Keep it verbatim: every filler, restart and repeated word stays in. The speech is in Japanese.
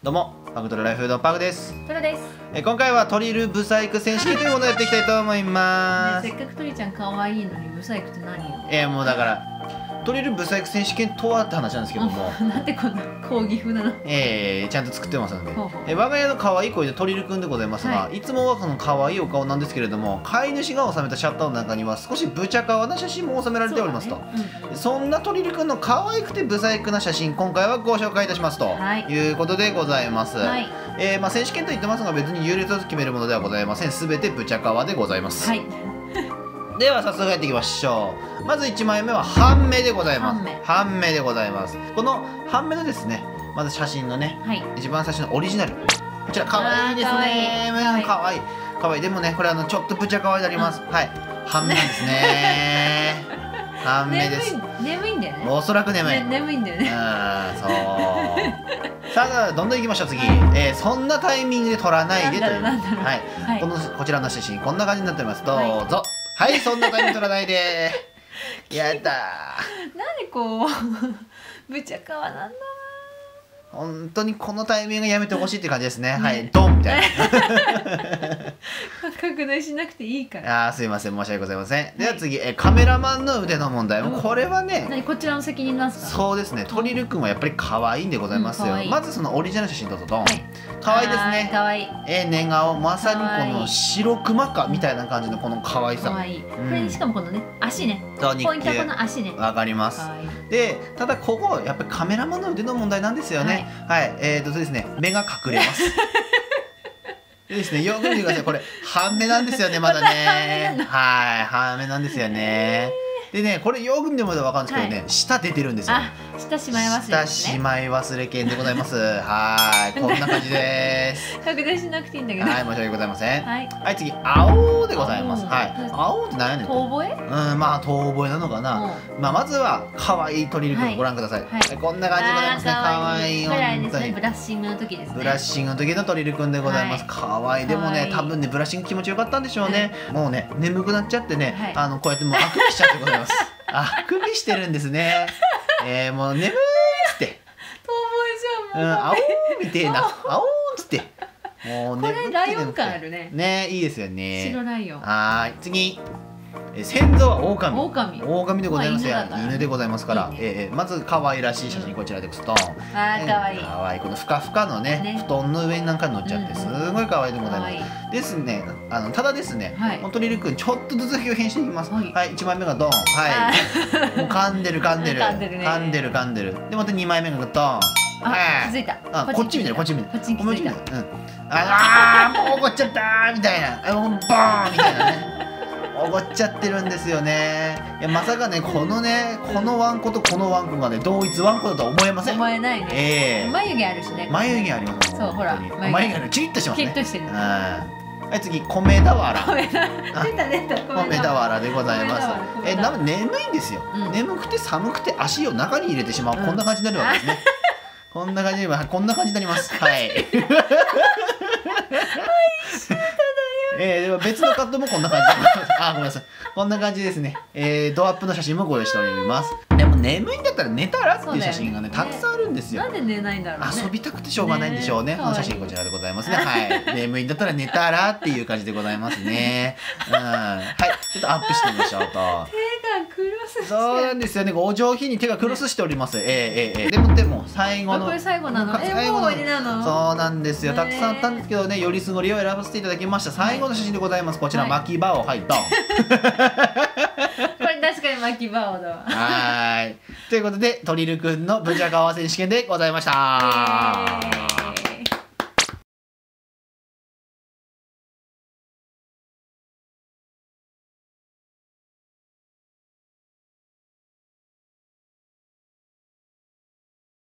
どうも、パグトルライフフードパグです。 トラです。 え今回はトリルブサイク選手権というものをやっていきたいと思います。 ね、せっかくトリちゃん可愛いのにブサイクって何よ。 えー、もうだからトリルブサイク選手権とはって話なんですけどもなんでこんな講義風なの。 えー、ちゃんと作ってますので、 ほうほうえ我が家の可愛い声でトリルくんでございますが、はい、いつもはこの可愛いお顔なんですけれども、飼い主が収めたシャッターの中には少しブチャカワな写真も収められておりますと そ,、ねうん、そんなトリルくんの可愛くてブサイクな写真、今回はご紹介いたしますと、はい、いうことでございます。はい、えー、まあ、選手権と言ってますが、別に優劣を決めるものではございません。すべてブチャカワでございます。はいでは早速やっていきましょう。まずいちまいめは半目でございます。半目でございます。この半目のですね、まず写真のね、はい、一番最初のオリジナル、こちら可愛いですね。可愛い可愛い。でもね、これあのちょっとぶちゃ可愛いになります。はい、半目ですね。半目です。 眠いんだよね。 おそらく眠い。 眠いんだよね。 うん、そう。さあどんどんいきましょう。次、えー、そんなタイミングで撮らないでという、はい、このこちらの写真こんな感じになっております。どうぞ。はい、そんなタイミング撮らないで。やだー。 なんでこうぶちゃかわなんだな。 本当にこのタイミングやめてほしいって感じですね。はい、ドンみたいな。 拡大しなくていいから。 ああ、すいません、申し訳ございません。では次、えカメラマンの腕の問題。これはね、 何こちらの責任なんですか。 そうですね、トリルくんはやっぱり可愛いんでございますよ。まずそのオリジナル写真どうぞ。ドン。可愛いですね。 可愛い。 え寝顔、まさにこの白熊かみたいな感じのこの可愛さ。 可愛い。これしかもこのね、足ね。ポイントはこの足ね。 わかります。で、ただここやっぱりカメラマンの腕の問題なんですよね。はい、えーとですね、目が隠れます。でですね、よく見てください。これ半目なんですよね、まだね。はい、半目なんですよね。でね、これよく見てもらうと分かるんですけどね、舌出てるんですよ。 舌しまい忘れ。 舌しまい忘れ犬でございます。はい、こんな感じです。 拡大しなくていいんだけど。 はい、申し訳ございません。はい、次、青でございます。はい、青って何やねん。 遠吠え？ うん、まあ遠吠えなのかな。まあまずは可愛いトリルくんご覧ください。こんな感じでございますね。可愛い。 これあれですね、ブラッシングの時ですね。 ブラッシングの時のトリルくんでございます。可愛い。でもね、多分ね、ブラッシング気持ちよかったんでしょうね。もうね、眠くなっちゃってね、あのこうやってもうあくびしちゃってございます。あくびしてるんですね。えー、もう眠いっつって。 遠吠えじゃん。もう。 あおーみてえな。あおーっつって。もうね。これライオン感あるね。 ね、いいですよね。 白ライオン。 はい、次。先祖は狼。 狼。 狼でございますよ。犬でございますから。ええ、まず可愛らしい写真こちらでストン。 ああ、可愛い。 可愛い。このふかふかのね、布団の上になんか乗っちゃってすごい可愛いでございます。ですね。あのただですね、トリルくんちょっとずつ表現していきます。はい、一枚目がドン。はい。もう噛んでる噛んでる。噛んでる噛んでる噛んでる。でまた二枚目がドン。 あ、気づいた。 あ、こっち見てるこっち見てる。 こっちに気づいた。 うん。ああ、もう怒っちゃったみたいな。もうボーンみたいなね。怒っちゃってるんですよね。いやまさかね、このね、このワンコとこのワンコがね、同一ワンコだとは思えません。 思えないね。ええ。眉毛あるしね。 眉毛あります。 そう、ほら。 眉毛ある、キリッとしてますね。 キリッとしてる。 はい、次、米俵。 出た出た。 米俵でございます。え、なんか眠いんですよ。眠くて寒くて足を中に入れてしまう、こんな感じになるわけですね。こんな感じで、こんな感じになります。はい。えー、では別のカットもこんな感じであ、ごめんなさい。こんな感じですね。えー、ドアップの写真もご用意しております。でも眠いんだったら寝たらっていう写真がね、たくさんあるんですよ。 なんで寝ないんだろうね。 遊びたくてしょうがないんでしょうね。この写真こちらでございますね。はい。眠いんだったら寝たらっていう感じでございますね。うん。はい。ちょっとアップしてみましょうと。 手がクロスして。 そうなんですよね。お上品に手がクロスしております。えー、えー、えー。でもでも最後の。 これ最後なの。え、もう終わりなの。 そうなんですよ。たくさんあったんですけどね、よりすぐりを選ばせていただきました。最後の写真でございます。こちら巻き場をはいドン。これ確かに巻き場をだわ。 はい。ということでトリルくんのブチャカワ選手権でございました。